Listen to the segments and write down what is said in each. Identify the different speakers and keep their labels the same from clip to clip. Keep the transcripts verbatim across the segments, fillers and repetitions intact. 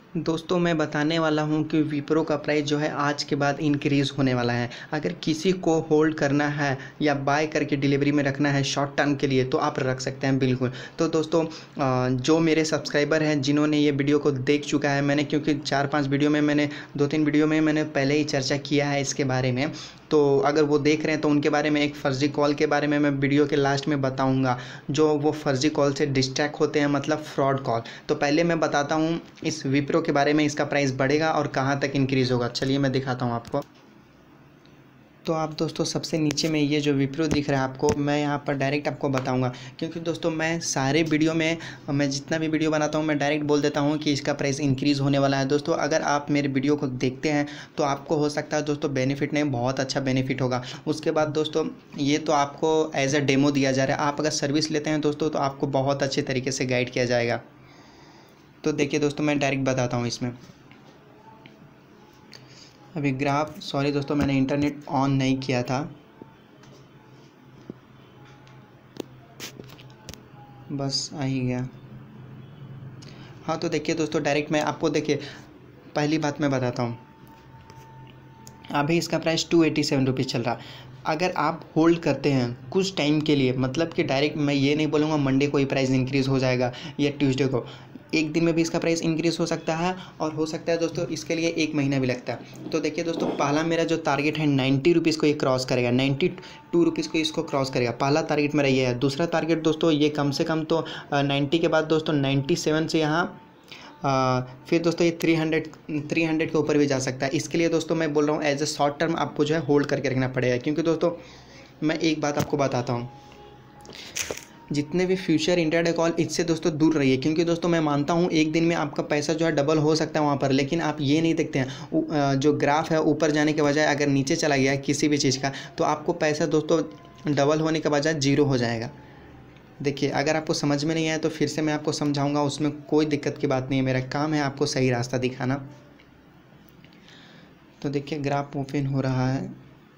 Speaker 1: दोस्तों मैं बताने वाला हूं कि विप्रो का प्राइस जो है आज के बाद इंक्रीज़ होने वाला है। अगर किसी को होल्ड करना है या बाय करके डिलीवरी में रखना है शॉर्ट टर्म के लिए तो आप रख सकते हैं बिल्कुल। तो दोस्तों जो मेरे सब्सक्राइबर हैं जिन्होंने ये वीडियो को देख चुका है, मैंने क्योंकि चार पांच वीडियो में मैंने दो तीन वीडियो में मैंने पहले ही चर्चा किया है इसके बारे में, तो अगर वो देख रहे हैं तो उनके बारे में एक फ़र्ज़ी कॉल के बारे में मैं वीडियो के लास्ट में बताऊंगा, जो वो फ़र्ज़ी कॉल से डिस्ट्रैक्ट होते हैं, मतलब फ्रॉड कॉल। तो पहले मैं बताता हूँ इस विप्रो के बारे में, इसका प्राइस बढ़ेगा और कहाँ तक इंक्रीज़ होगा। चलिए मैं दिखाता हूँ आपको। तो आप दोस्तों सबसे नीचे में ये जो विप्रो दिख रहा है आपको, मैं यहाँ पर डायरेक्ट आपको बताऊंगा, क्योंकि दोस्तों मैं सारे वीडियो में, मैं जितना भी वीडियो बनाता हूँ मैं डायरेक्ट बोल देता हूँ कि इसका प्राइस इंक्रीज़ होने वाला है। दोस्तों अगर आप मेरे वीडियो को देखते हैं तो आपको हो सकता है दोस्तों बेनिफिट नहीं, बहुत अच्छा बेनिफिट होगा। उसके बाद दोस्तों ये तो आपको एज अ डेमो दिया जा रहा है, आप अगर सर्विस लेते हैं दोस्तों तो आपको बहुत अच्छे तरीके से गाइड किया जाएगा। तो देखिए दोस्तों मैं डायरेक्ट बताता हूँ इसमें। अभी ग्राफ, सॉरी दोस्तों मैंने इंटरनेट ऑन नहीं किया था, बस आ ही गया। हाँ तो देखिए दोस्तों डायरेक्ट मैं आपको, देखिए पहली बात मैं बताता हूँ, अभी इसका price two eighty seven rupees चल रहा है। अगर आप होल्ड करते हैं कुछ टाइम के लिए, मतलब कि डायरेक्ट मैं ये नहीं बोलूँगा मंडे को ही प्राइस इंक्रीज़ हो जाएगा या ट्यूसडे को, एक दिन में भी इसका प्राइस इंक्रीज़ हो सकता है और हो सकता है दोस्तों इसके लिए एक महीना भी लगता है। तो देखिए दोस्तों पहला मेरा जो टारगेट है नाइन्टी रुपीज़ को ये क्रॉस करेगा, नाइन्टी टू रुपीज़ को इसको क्रॉस करेगा, पहला टारगेट मेरा ये है। दूसरा टारगेट दोस्तों ये कम से कम तो नाइन्टी के बाद दोस्तों नाइन्टी सेवन से यहाँ आ, फिर दोस्तों ये थ्री हंड्रेड थ्री हंड्रेड के ऊपर भी जा सकता है। इसके लिए दोस्तों मैं बोल रहा हूँ एज ए शॉर्ट टर्म आपको जो है होल्ड करके रखना पड़ेगा, क्योंकि दोस्तों मैं एक बात आपको बताता हूँ, जितने भी फ्यूचर इंट्राडे कॉल इससे दोस्तों दूर रहिए, क्योंकि दोस्तों मैं मानता हूँ एक दिन में आपका पैसा जो है डबल हो सकता है वहाँ पर, लेकिन आप ये नहीं देखते हैं जो ग्राफ है ऊपर जाने के बजाय अगर नीचे चला गया किसी भी चीज़ का तो आपको पैसा दोस्तों डबल होने के बजाय जीरो हो जाएगा। देखिए अगर आपको समझ में नहीं आया तो फिर से मैं आपको समझाऊंगा, उसमें कोई दिक्कत की बात नहीं है, मेरा काम है आपको सही रास्ता दिखाना। तो देखिए ग्राफ ओपन हो रहा है,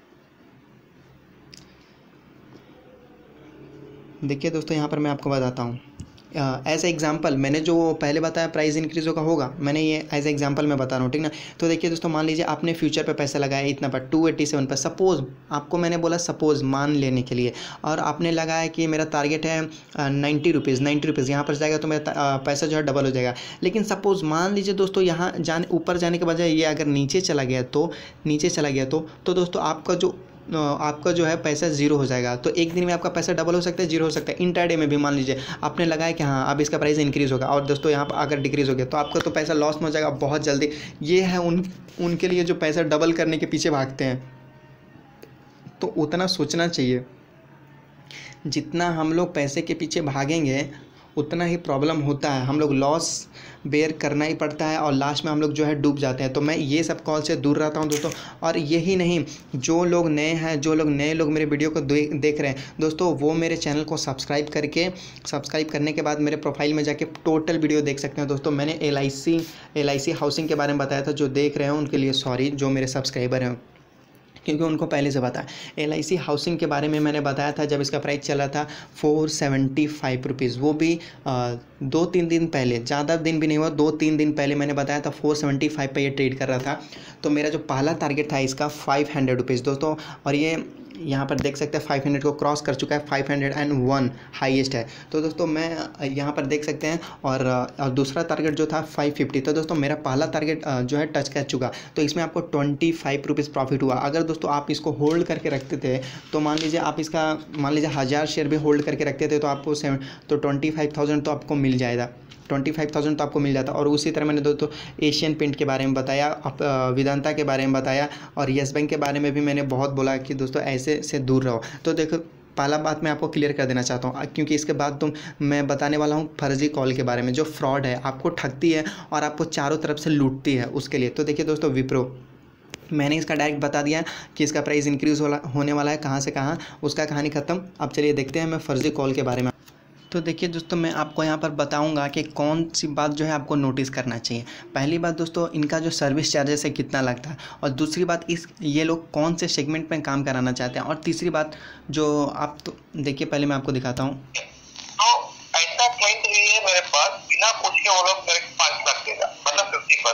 Speaker 1: देखिए दोस्तों यहाँ पर मैं आपको बताता हूँ एज ए एग्जांपल, मैंने जो पहले बताया प्राइस इंक्रीज होगा होगा मैंने ये एज ए एग्जांपल मैं बता रहा हूँ, ठीक ना। तो देखिए दोस्तों मान लीजिए आपने फ्यूचर पे पैसा लगाया इतना पर टू एट्टी सेवन पर, सपोज आपको मैंने बोला सपोज मान लेने के लिए, और आपने लगाया कि मेरा टारगेट है नाइन्टी रुपीज़ नाइन्टी रुपीज़ यहाँ पर जाएगा तो मेरा पैसा जो है डबल हो जाएगा। लेकिन सपोज मान लीजिए दोस्तों यहाँ जाने ऊपर जाने के बजाय ये अगर नीचे चला गया तो नीचे चला गया तो तो दोस्तों आपका जो आपका जो है पैसा जीरो हो जाएगा। तो एक दिन में आपका पैसा डबल हो सकता है, जीरो हो सकता है। इंट्राडे में भी मान लीजिए आपने लगाया कि हाँ अब इसका प्राइस इंक्रीज़ होगा और दोस्तों यहाँ पर अगर डिक्रीज़ हो गया तो आपका तो पैसा लॉस में हो जाएगा बहुत जल्दी। ये है उन उनके लिए जो पैसा डबल करने के पीछे भागते हैं। तो उतना सोचना चाहिए, जितना हम लोग पैसे के पीछे भागेंगे उतना ही प्रॉब्लम होता है, हम लोग लॉस बेयर करना ही पड़ता है और लास्ट में हम लोग जो है डूब जाते हैं। तो मैं ये सब कॉल से दूर रहता हूं दोस्तों। और यही नहीं, जो लोग नए हैं, जो लोग नए लोग मेरे वीडियो को देख रहे हैं दोस्तों, वो मेरे चैनल को सब्सक्राइब करके सब्सक्राइब करने के बाद मेरे प्रोफाइल में जाके टोटल वीडियो देख सकते हैं दोस्तों। मैंने L I C L I C housing के बारे में बताया था, जो देख रहे हैं उनके लिए सॉरी, जो मेरे सब्सक्राइबर हैं, क्योंकि उनको पहले से पता है। एल आई सी हाउसिंग के बारे में मैंने बताया था जब इसका प्राइस चला था फोर सेवेंटी फाइव रुपीज़, वो भी आ, दो तीन दिन पहले, ज़्यादा दिन भी नहीं हुआ, दो तीन दिन पहले मैंने बताया था फोर सेवेंटी फाइव पे ये ट्रेड कर रहा था। तो मेरा जो पहला टारगेट था इसका फाइव हंड्रेड रुपीज़ दोस्तों, और ये यहाँ पर देख सकते हैं फाइव हंड्रेड को क्रॉस कर चुका है, फाइव हंड्रेड वन हाईएस्ट है। तो दोस्तों मैं यहाँ पर देख सकते हैं, और, और दूसरा टारगेट जो था फाइव फिफ्टी। तो दोस्तों मेरा पहला टारगेट जो है टच कर चुका, तो इसमें आपको ट्वेंटी फाइव रुपीज़ प्रॉफिट हुआ। अगर दोस्तों आप इसको होल्ड करके रखते थे तो मान लीजिए आप इसका मान लीजिए हज़ार शेयर भी होल्ड करके रखते थे तो आपको सेवन तो ट्वेंटी फाइव थाउजेंड तो आपको मिल जाएगा, ट्वेंटी फाइव थाउजेंड तो आपको मिल जाता। और उसी तरह मैंने दोस्तों एशियन पेंट के बारे में बताया, वेदांता के बारे में बताया, और यस बैंक के बारे में भी मैंने बहुत बोला कि दोस्तों ऐसे से दूर रहो। तो देखो पहला बात मैं आपको क्लियर कर देना चाहता हूँ, क्योंकि इसके बाद तो मैं बताने वाला हूँ फर्जी कॉल के बारे में, जो फ्रॉड है, आपको ठगती है और आपको चारों तरफ से लूटती है उसके लिए। तो देखिए दोस्तों विप्रो, मैंने इसका डायरेक्ट बता दिया कि इसका प्राइस इंक्रीज़ होने वाला है, कहाँ से कहाँ, उसका कहानी ख़त्म। अब चलिए देखते हैं मैं फर्जी कॉल के बारे में। तो देखिए दोस्तों मैं आपको यहाँ पर बताऊंगा कि कौन सी बात जो है आपको नोटिस करना चाहिए। पहली बात दोस्तों, इनका जो सर्विस चार्जेस है कितना लगता है, और दूसरी बात इस ये लोग कौन से सेगमेंट में काम कराना चाहते हैं, और तीसरी बात जो आप तो देखिए पहले मैं आपको दिखाता हूँ।
Speaker 2: तो ऐसा क्लाइंट भी है मेरे पास, बिना पूछे वो लोग मेरे पाँच लाख देगा, मतलब फिफ्टी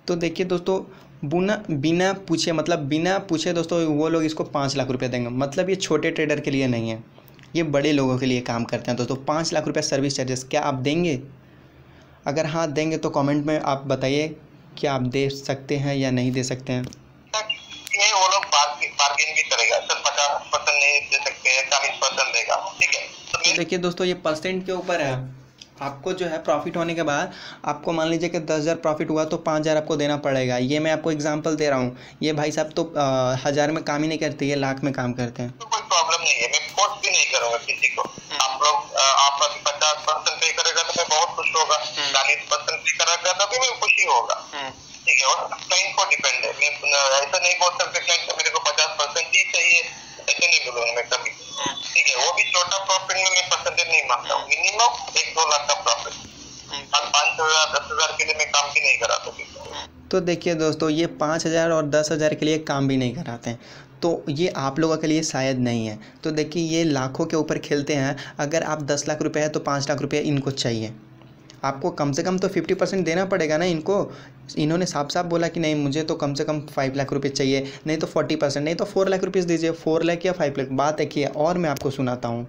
Speaker 1: तो देखिए दोस्तों, बिना बिना पूछे मतलब बिना पूछे दोस्तों वो लोग इसको पाँच लाख रुपये देंगे। मतलब ये छोटे ट्रेडर के लिए नहीं है, ये बड़े लोगों के लिए काम करते हैं दोस्तों। पाँच लाख रुपये सर्विस चार्जेस, क्या आप देंगे? अगर हाँ देंगे तो कमेंट में आप बताइए क्या आप दे सकते हैं या नहीं दे सकते हैं।
Speaker 2: ये वो लोग बार्गेन भी करेगा सर, पचास परसेंट नहीं दे सकते हैं, चालीस परसेंट देगा, ठीक है।
Speaker 1: तो देखिए दोस्तों, ये परसेंट के ऊपर है। आपको जो है प्रॉफिट होने के बाद आपको मान लीजिए कि दस हज़ार प्रॉफिट हुआ तो पाँच हज़ार आपको देना पड़ेगा। ये मैं आपको एग्जांपल दे रहा हूँ। ये भाई साहब तो हज़ार में काम ही नहीं करते, ये लाख में काम करते हैं।
Speaker 2: तो कोई प्रॉब्लम नहीं है, मैं फोर्स भी नहीं करूँगा किसी को। आप लोग आप पचास परसेंट पे करेगा तो मैं बहुत खुश होगा, चालीस परसेंट पे करेगा तो भी मैं खुशी होगा, ठीक है। और क्लाइंट को डिपेंड है, मैं ऐसा नहीं बोल सकते क्लाइंट को मेरे को पचास परसेंट ही चाहिए, ऐसे नहीं बोलूँगा मैं कभी, ठीक है। वो भी छोटा प्रॉफिट में मैं परसेंटेज नहीं मांगता हूँ, मिनिमम एक दो लाख का प्रॉफिट, और पाँच हजार दस हजार के लिए मैं काम भी नहीं करा सकता।
Speaker 1: तो देखिए दोस्तों, ये पाँच हज़ार और दस हज़ार के लिए काम भी नहीं कराते हैं, तो ये आप लोगों के लिए शायद नहीं है। तो देखिए, ये लाखों के ऊपर खेलते हैं। अगर आप दस लाख रुपए है तो पाँच लाख रुपए इनको चाहिए। आपको कम से कम तो फिफ्टी परसेंट देना पड़ेगा ना इनको। इन्होंने साफ साफ बोला कि नहीं मुझे तो कम से कम फाइव लाख रुपए चाहिए, नहीं तो फोर्टी परसेंट, नहीं तो फोर लाख रुपीज़ दीजिए। फोर लाख या फाइव लाख, बात एक ही है। और मैं आपको सुनाता हूँ।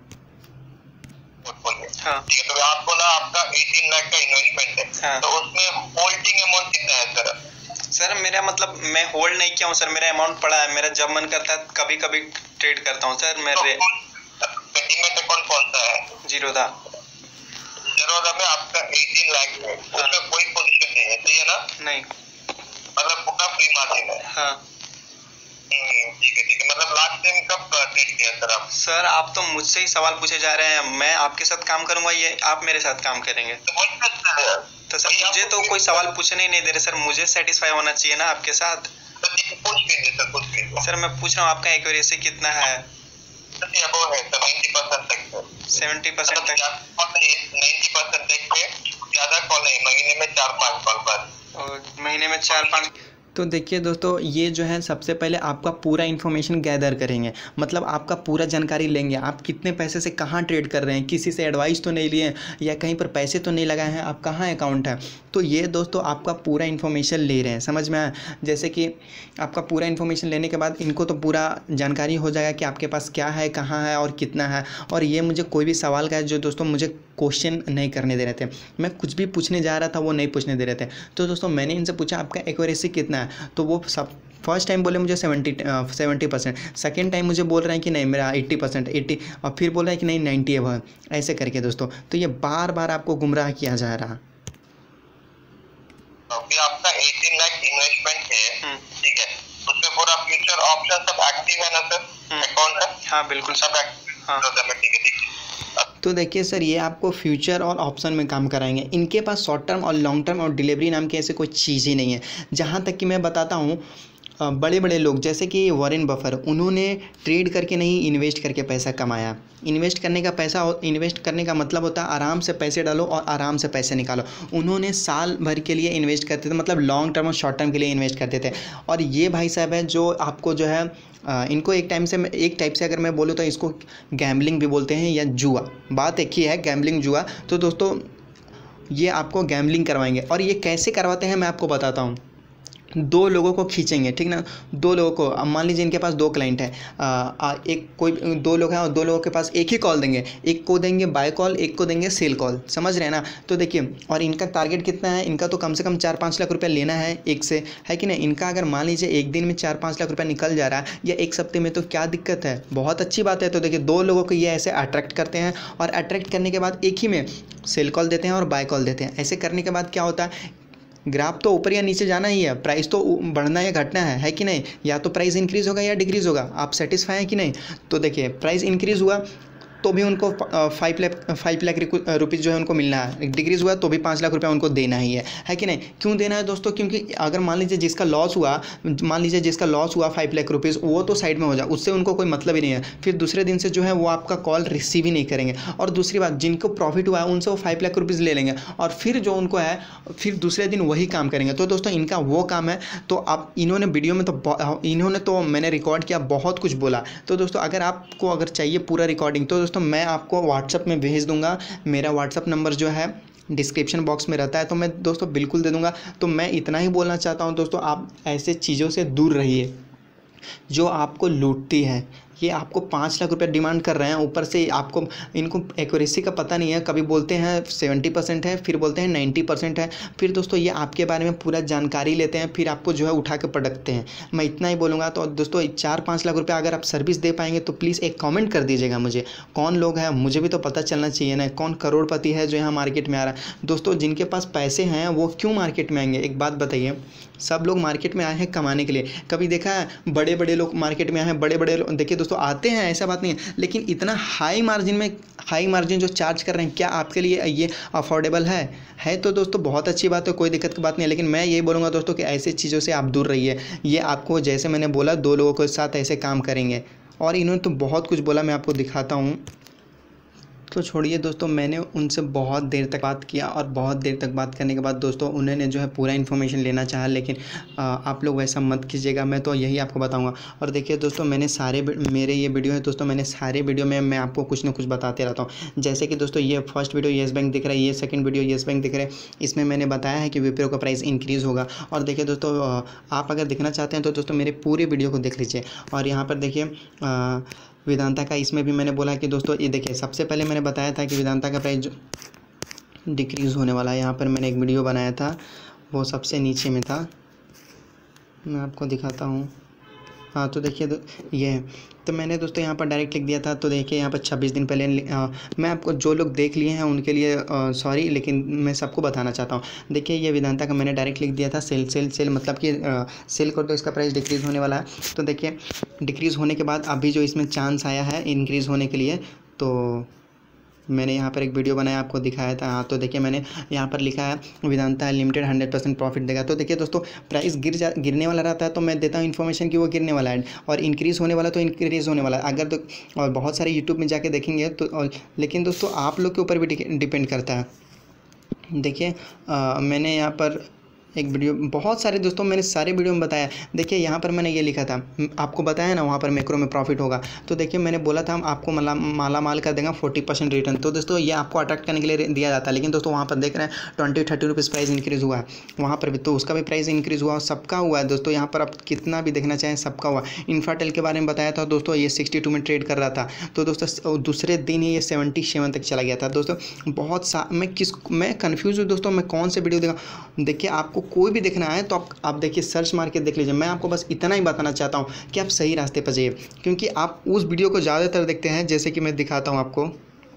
Speaker 2: हाँ। ठीक है, तो आप बोला आपका अठारह लाख का इन्वेस्टमेंट है। हाँ। तो उसमें होल्डिंग अमाउंट कितना है सर?
Speaker 3: सर मेरा मतलब मैं होल्ड नहीं किया हूँ सर, मेरा अमाउंट पड़ा है। मेरा जब मन करता है कभी कभी ट्रेड करता हूँ सर। मेरे
Speaker 2: डीमैट अकाउंट कौन सा है?
Speaker 3: जीरोधा।
Speaker 2: जीरोधा में आपका अठारह लाख है, उसमें कोई पोजीशन नहीं है, सही है ना?
Speaker 3: नहीं,
Speaker 2: मतलब पूरा फ्री मार्जिन है।
Speaker 3: हाँ
Speaker 2: ठीक है ठीक है। मतलब लास्ट टाइम कब ट्रेड किया सर आप?
Speaker 3: सर आप तो मुझसे ही सवाल पूछे जा रहे हैं। मैं आपके साथ काम करूंगा, ये आप मेरे साथ काम करेंगे?
Speaker 2: तो वही करता है यार।
Speaker 3: तो सर मुझे तो कोई सवाल पूछने ही नहीं दे रहे सर। मुझे सेटिस्फाई होना चाहिए ना आपके साथ।
Speaker 2: तो पूछ लीजिए सर, पूछ लीजिए।
Speaker 3: सर मैं पूछ रहा हूँ आपका एक्यूरेसी कितना है?
Speaker 2: वो है सेवेंटी परसेंट तक।
Speaker 3: सेवेंटी परसेंट तक
Speaker 2: नाइन्टी परसेंट तक पे ज्यादा कॉल नहीं, महीने में चार पाँच कॉल बस।
Speaker 3: महीने में चार पाँच।
Speaker 1: तो देखिए दोस्तों, ये जो है सबसे पहले आपका पूरा इन्फॉर्मेशन गैदर करेंगे। मतलब आपका पूरा जानकारी लेंगे, आप कितने पैसे से कहाँ ट्रेड कर रहे हैं, किसी से एडवाइस तो नहीं लिए या कहीं पर पैसे तो नहीं लगाए हैं, आप कहाँ अकाउंट है। तो ये दोस्तों आपका पूरा इन्फॉर्मेशन ले रहे हैं, समझ में आया? जैसे कि आपका पूरा इन्फॉर्मेशन लेने के बाद इनको तो पूरा जानकारी हो जाएगा कि आपके पास क्या है, कहाँ है और कितना है। और ये मुझे कोई भी सवाल का जो दोस्तों मुझे क्वेश्चन नहीं करने दे रहे थे, मैं कुछ भी पूछने जा रहा था वो नहीं पूछने दे रहे थे। तो दोस्तों मैंने इनसे पूछा आपका एक्यूरेसी कितना है, तो वो सब फर्स्ट टाइम बोले मुझे seventy seventy percent, second time मुझे बोल रहे हैं कि नहीं मेरा एट्टी परसेंट एट्टी, और फिर बोल रहे हैं कि नहीं नाइन्टी है, ऐसे करके दोस्तों। तो ये बार बार आपको गुमराह किया जा रहा।
Speaker 2: अभी आपका अठारह लाख इन्वेस्टमेंट है, ठीक है, उसमें पूरा फ्यूचर ऑप्शन सब एक्टिव है ना सर अकाउंट में?
Speaker 3: हाँ बिल्कुल
Speaker 2: सब एक्टिव। हाँ ठीक है ठीक है।
Speaker 1: तो देखिए सर, ये आपको फ्यूचर और ऑप्शन में काम कराएंगे। इनके पास शॉर्ट टर्म और लॉन्ग टर्म और डिलीवरी नाम की ऐसे कोई चीज़ ही नहीं है। जहाँ तक कि मैं बताता हूँ, बड़े बड़े लोग जैसे कि वॉरेन बफर, उन्होंने ट्रेड करके नहीं इन्वेस्ट करके पैसा कमाया। इन्वेस्ट करने का पैसा इन्वेस्ट करने का मतलब होता है आराम से पैसे डालो और आराम से पैसे निकालो। उन्होंने साल भर के लिए इन्वेस्ट करते थे, मतलब लॉन्ग टर्म और शॉर्ट टर्म के लिए इन्वेस्ट करते थे। और ये भाई साहब है जो आपको जो है आ, इनको एक टाइम से एक टाइप से अगर मैं बोलूँ तो इसको गैम्बलिंग भी बोलते हैं या जुआ, बात एक ही है, गैम्बलिंग जुआ। तो दोस्तों ये आपको गैम्बलिंग करवाएंगे। और ये कैसे करवाते हैं मैं आपको बताता हूँ। दो लोगों को खींचेंगे, ठीक ना, दो लोगों को। अब मान लीजिए इनके पास दो क्लाइंट है, आ, एक कोई दो लोग हैं और दो लोगों के पास एक ही कॉल देंगे। एक को देंगे बाय कॉल, एक को देंगे सेल कॉल, समझ रहे हैं ना? तो देखिए, और इनका टारगेट कितना है, इनका तो कम से कम चार पाँच लाख रुपया लेना है एक से, है कि नहीं? इनका अगर मान लीजिए एक दिन में चार पाँच लाख रुपया निकल जा रहा है या एक हफ्ते में, तो क्या दिक्कत है? बहुत अच्छी बात है। तो देखिए, दो लोगों को ये ऐसे अट्रैक्ट करते हैं और अट्रैक्ट करने के बाद एक ही में सेल कॉल देते हैं और बाय कॉल देते हैं। ऐसे करने के बाद क्या होता है, ग्राफ तो ऊपर या नीचे जाना ही है, प्राइस तो बढ़ना या घटना है, है कि नहीं? या तो प्राइस इंक्रीज़ होगा या डिक्रीज़ होगा। आप सेटिस्फाई हैं कि नहीं? तो देखिए, प्राइस इंक्रीज़ हुआ तो भी उनको five lakh five lakh rupees जो है उनको मिलना है। डिक्रीज़ हुआ तो भी पाँच लाख रुपया उनको देना ही है, है कि नहीं? क्यों देना है दोस्तों? क्योंकि अगर मान लीजिए जिसका लॉस हुआ मान लीजिए जिसका लॉस हुआ फाइव लाख रुपीज़, वो तो साइड में हो जाए, उससे उनको कोई मतलब ही नहीं है। फिर दूसरे दिन से जो है वो आपका कॉल रिसीव ही नहीं करेंगे। और दूसरी बात, जिनको प्रॉफिट हुआ है उनसे वो फाइव लाख रुपीज़ ले लेंगे और फिर जो उनको है फिर दूसरे दिन वही काम करेंगे। तो दोस्तों इनका वो काम है। तो आप इन्होंने वीडियो में तो इन्होंने तो मैंने रिकॉर्ड किया, बहुत कुछ बोला। तो दोस्तों अगर आपको अगर चाहिए पूरा रिकॉर्डिंग, तो दोस्तों मैं आपको व्हाट्सअप में भेज दूंगा। मेरा व्हाट्सअप नंबर जो है डिस्क्रिप्शन बॉक्स में रहता है, तो मैं दोस्तों बिल्कुल दे दूंगा। तो मैं इतना ही बोलना चाहता हूँ दोस्तों, आप ऐसे चीज़ों से दूर रहिए जो आपको लूटती है। ये आपको पाँच लाख रुपया डिमांड कर रहे हैं, ऊपर से आपको इनको एक्यूरेसी का पता नहीं है। कभी बोलते हैं सेवेंटी परसेंट है, फिर बोलते हैं नाइन्टी परसेंट है, फिर दोस्तों ये आपके बारे में पूरा जानकारी लेते हैं, फिर आपको जो है उठा के पटकते हैं। मैं इतना ही बोलूँगा। तो दोस्तों चार पाँच लाख रुपया अगर आप सर्विस दे पाएंगे तो प्लीज़ एक कॉमेंट कर दीजिएगा मुझे, कौन लोग हैं, मुझे भी तो पता चलना चाहिए ना, कौन करोड़पति है जो यहाँ मार्केट में आ रहा है। दोस्तों जिनके पास पैसे हैं वो क्यों मार्केट में आएंगे? एक बात बताइए, सब लोग मार्केट में आए हैं कमाने के लिए। कभी देखा है बड़े बड़े लोग मार्केट में आए हैं, बड़े बड़े लोग देखिए दोस्तों आते हैं, ऐसा बात नहीं है, लेकिन इतना हाई मार्जिन में हाई मार्जिन जो चार्ज कर रहे हैं, क्या आपके लिए ये अफोर्डेबल है? है तो दोस्तों बहुत अच्छी बात है, कोई दिक्कत की बात नहीं है। लेकिन मैं यही बोलूँगा दोस्तों कि ऐसी चीज़ों से आप दूर रहिए। ये आपको, जैसे मैंने बोला, दो लोगों के साथ ऐसे काम करेंगे, और इन्होंने तो बहुत कुछ बोला, मैं आपको दिखाता हूँ। तो छोड़िए दोस्तों, मैंने उनसे बहुत देर तक बात किया, और बहुत देर तक बात करने के बाद दोस्तों उन्होंने जो है पूरा इन्फॉर्मेशन लेना चाहा, लेकिन आ, आप लोग वैसा मत कीजिएगा। मैं तो यही आपको बताऊंगा। और देखिए दोस्तों, मैंने सारे मेरे ये वीडियो है दोस्तों, मैंने सारे वीडियो में मैं आपको कुछ ना कुछ बताते रहता हूँ। जैसे कि दोस्तों ये फर्स्ट वीडियो येस बैंक दिख रहा है, ये सेकंड वीडियो येस बैंक दिख रहा है, इसमें मैंने बताया है कि विप्रो का प्राइस इंक्रीज़ होगा। और देखिए दोस्तों, आप अगर देखना चाहते हैं तो दोस्तों मेरे पूरे वीडियो को देख लीजिए। और यहाँ पर देखिए वेदांता का, इसमें भी मैंने बोला कि दोस्तों ये देखिए, सबसे पहले मैंने बताया था कि वेदांता का प्राइस डिक्रीज़ होने वाला है। यहाँ पर मैंने एक वीडियो बनाया था, वो सबसे नीचे में था, मैं आपको दिखाता हूँ। हाँ तो देखिए ये, तो मैंने दोस्तों यहाँ पर डायरेक्ट लिख दिया था। तो देखिए यहाँ पर छब्बीस दिन पहले आ, मैं आपको, जो लोग देख लिए हैं उनके लिए सॉरी, लेकिन मैं सबको बताना चाहता हूँ। देखिए ये वेदांता का मैंने डायरेक्ट लिख दिया था सेल सेल सेल, मतलब कि सेल कर दो, इसका प्राइस डिक्रीज़ होने वाला है। तो देखिए डिक्रीज़ होने के बाद अभी जो इसमें चांस आया है इंक्रीज़ होने के लिए, तो मैंने यहाँ पर एक वीडियो बनाया, आपको दिखाया था। हाँ तो देखिए मैंने यहाँ पर लिखा है Vedanta limited hundred percent profit देगा। तो देखिए दोस्तों, प्राइस गिर जा गिरने वाला रहता है तो मैं देता हूँ इन्फॉर्मेशन कि वो गिरने वाला है, और इंक्रीज़ होने वाला तो इंक्रीज़ होने वाला है। अगर तो, और बहुत सारे यूट्यूब में जाके देखेंगे तो, और, लेकिन दोस्तों आप लोग के ऊपर भी डिपेंड करता है। देखिए मैंने यहाँ पर एक वीडियो, बहुत सारे दोस्तों मैंने सारे वीडियो में बताया। देखिए यहाँ पर मैंने ये लिखा था, आपको बताया ना वहाँ पर मैक्रो में प्रॉफिट होगा। तो देखिए मैंने बोला था हम आपको माला माला माल कर देगा फोर्टी परसेंट रिटर्न। तो दोस्तों ये आपको अट्रैक्ट करने के लिए दिया जाता है, लेकिन दोस्तों वहाँ पर देख रहे हैं twenty thirty rupees price increase हुआ है, वहाँ पर भी तो उसका भी प्राइस इंक्रीज़ हुआ, सबका हुआ है दोस्तों। यहाँ पर आप कितना भी देखना चाहें सबका हुआ। इन्फ्राटेल के बारे में बताया था दोस्तों, ये सिक्सटी टू में ट्रेड कर रहा था, तो दोस्तों दूसरे दिन ही ये सेवेंटी सेवन तक चला गया था दोस्तों। बहुत सा मैं किस मैं कन्फ्यूज़ हूँ दोस्तों, मैं कौन से वीडियो देखा। देखिए आपको कोई भी देखना है तो आप आप देखिए सर्च मार के देख लीजिए। मैं आपको बस इतना ही बताना चाहता हूँ कि आप सही रास्ते पर जाइए, क्योंकि आप उस वीडियो को ज़्यादातर देखते हैं, जैसे कि मैं दिखाता हूँ आपको।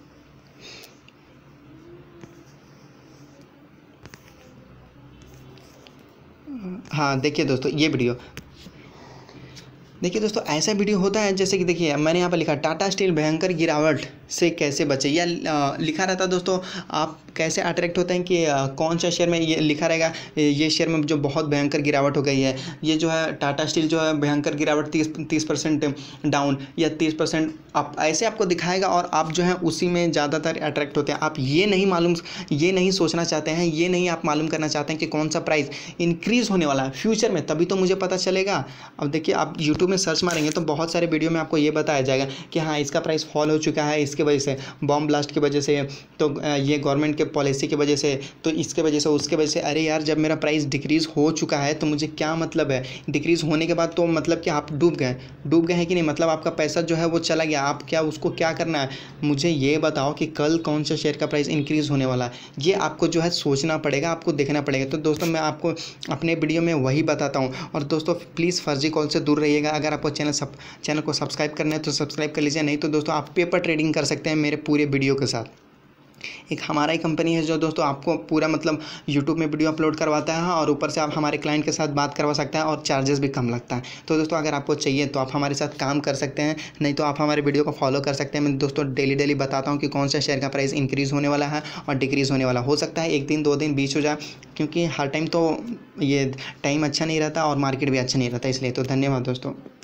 Speaker 1: हाँ देखिए दोस्तों ये वीडियो, देखिए दोस्तों ऐसा वीडियो होता है जैसे कि देखिए मैंने यहाँ पर लिखा टाटा स्टील भयंकर गिरावट से कैसे बचे, या लिखा रहता है दोस्तों आप कैसे अट्रैक्ट होते हैं कि कौन सा शेयर में, ये लिखा रहेगा ये शेयर में जो बहुत भयंकर गिरावट हो गई है, ये जो है टाटा स्टील जो है भयंकर गिरावट तीस तीस परसेंट डाउन या तीस परसेंट आप ऐसे आपको दिखाएगा, और आप जो है उसी में ज़्यादातर अट्रैक्ट होते हैं। आप ये नहीं मालूम ये नहीं सोचना चाहते हैं, ये नहीं आप मालूम करना चाहते हैं कि कौन सा प्राइस इंक्रीज़ होने वाला है फ्यूचर में, तभी तो मुझे पता चलेगा। अब देखिए आप यूट्यूब में सर्च मारेंगे तो बहुत सारे वीडियो में आपको ये बताया जाएगा कि हाँ इसका प्राइस फॉल हो चुका है इसके वजह से, बॉम्ब ब्लास्ट की वजह से, तो ये गवर्नमेंट के पॉलिसी की वजह से, तो इसके वजह से उसके वजह से। अरे यार जब मेरा प्राइस डिक्रीज़ हो चुका है तो मुझे क्या मतलब है, डिक्रीज़ होने के बाद तो मतलब कि आप डूब गए डूब गए हैं कि नहीं, मतलब आपका पैसा जो है वो चला गया, आप क्या उसको क्या करना है। मुझे ये बताओ कि कल कौन सा शेयर का प्राइस इंक्रीज़ होने वाला है, ये आपको जो है सोचना पड़ेगा, आपको देखना पड़ेगा। तो दोस्तों मैं आपको अपने वीडियो में वही बताता हूँ। और दोस्तों प्लीज़ फर्जी कॉल से दूर रहिएगा। अगर आपको चैनल सब चैनल को सब्सक्राइब करना है तो सब्सक्राइब कर लीजिए, नहीं तो दोस्तों आप पेपर ट्रेडिंग कर सकते हैं मेरे पूरे वीडियो के साथ। एक हमारा ही कंपनी है जो दोस्तों आपको पूरा मतलब यूट्यूब में वीडियो अपलोड करवाता है, और ऊपर से आप हमारे क्लाइंट के साथ बात करवा सकते हैं, और चार्जेस भी कम लगता है। तो दोस्तों अगर आपको चाहिए तो आप हमारे साथ काम कर सकते हैं, नहीं तो आप हमारे वीडियो को फॉलो कर सकते हैं। मैं दोस्तों डेली डेली बताता हूँ कि कौन सा शेयर का प्राइस इंक्रीज़ होने वाला है और डिक्रीज़ होने वाला। हो सकता है एक दिन दो दिन बीच हो जाए, क्योंकि हर टाइम तो ये टाइम अच्छा नहीं रहता और मार्केट भी अच्छा नहीं रहता, इसलिए। तो धन्यवाद दोस्तों।